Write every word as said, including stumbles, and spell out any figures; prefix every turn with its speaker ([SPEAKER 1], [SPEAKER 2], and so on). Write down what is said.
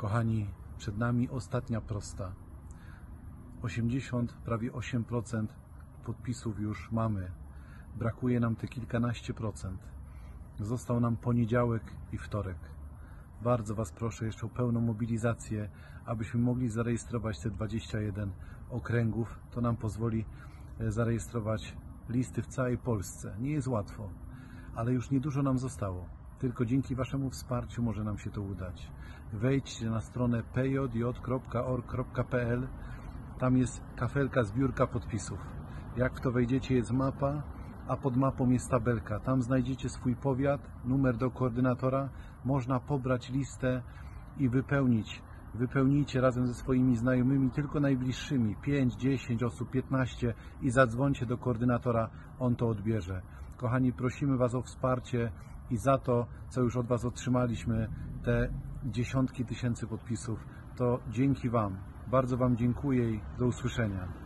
[SPEAKER 1] Kochani, przed nami ostatnia prosta. osiemdziesiąt, prawie osiem procent podpisów już mamy. Brakuje nam te kilkanaście procent. Został nam poniedziałek i wtorek. Bardzo Was proszę jeszcze o pełną mobilizację, abyśmy mogli zarejestrować te dwadzieścia jeden okręgów. To nam pozwoli zarejestrować listy w całej Polsce. Nie jest łatwo, ale już niedużo nam zostało. Tylko dzięki Waszemu wsparciu może nam się to udać. Wejdźcie na stronę p j j kropka org kropka p l. Tam jest kafelka zbiórka podpisów. Jak w to wejdziecie, jest mapa, a pod mapą jest tabelka. Tam znajdziecie swój powiat, numer do koordynatora. Można pobrać listę i wypełnić. Wypełnijcie razem ze swoimi znajomymi, tylko najbliższymi, pięć, dziesięć osób, piętnaście, i zadzwońcie do koordynatora, on to odbierze. Kochani, prosimy Was o wsparcie i za to, co już od Was otrzymaliśmy, te dziesiątki tysięcy podpisów, to dzięki Wam. Bardzo Wam dziękuję i do usłyszenia.